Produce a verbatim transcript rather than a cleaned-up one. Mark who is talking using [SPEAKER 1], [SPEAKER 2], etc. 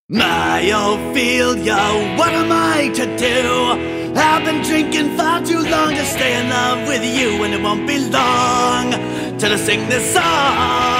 [SPEAKER 1] My Ophelia, what am I to do? I've been drinking far too long to stay in love with you, and it won't be long till I sing this song.